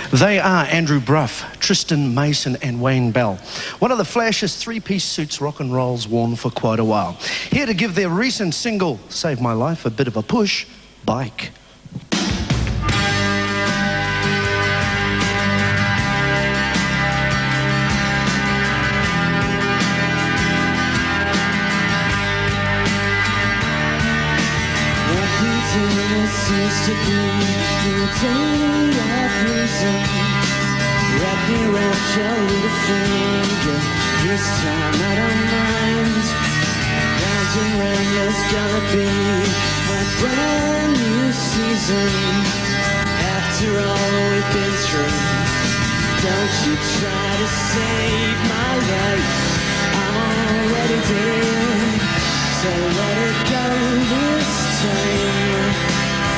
They are Andrew Brough, Tristan, Mason and Wayne Bell. One of the flashiest three-piece suits rock and roll's worn for quite a while. Here to give their recent single, Save My Life, a bit of a push, Bike. Seems to be routine of reason. Wrap me around your little finger. This time I don't mind. Round and round, there's gonna be a brand new season. After all we've been through, don't you try to save my life. I'm already dead, so let it go this time.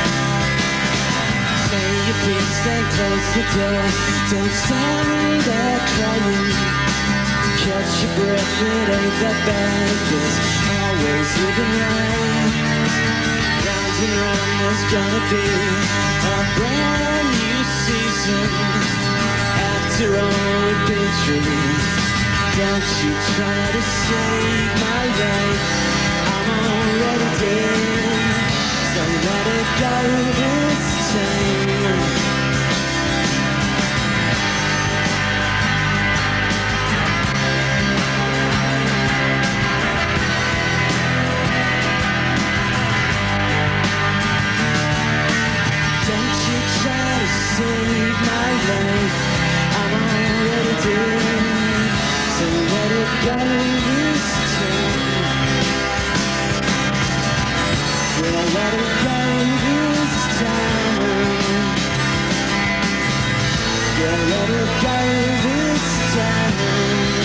Please stand close to the door. Don't stand there crying. Catch your breath, it ain't that bad. There's always living right. Round and round, there's gonna be a brand new season. After all we've been through, don't you try to save my life. I'm already dead, so let it go this time. Save my life, I'm already dead, so let it go this time. Yeah, let it go this time. Yeah, let it go this time.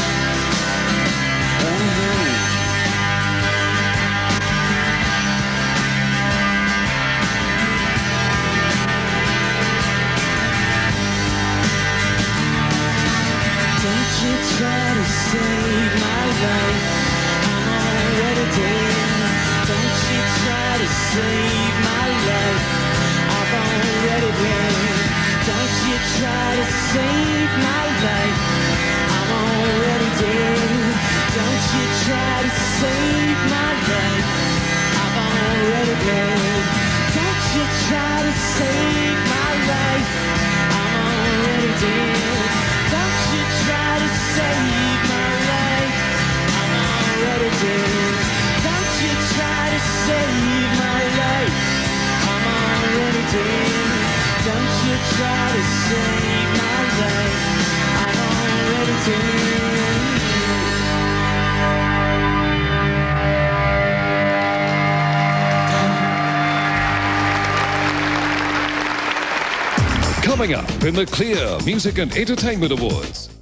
Don't you try to save my life, I'm already dead. Don't you try to save my life, I've already been. Don't you try to save my life, I'm already dead. Don't you try to save my life, I've already been. Don't you try to save my life, I'm already dead. Don't you try to save my life, I'm already dead. Don't you try to save my life, I'm already dead. Don't you try to save my life, I'm already dead. Coming up in the Clear Music and Entertainment Awards.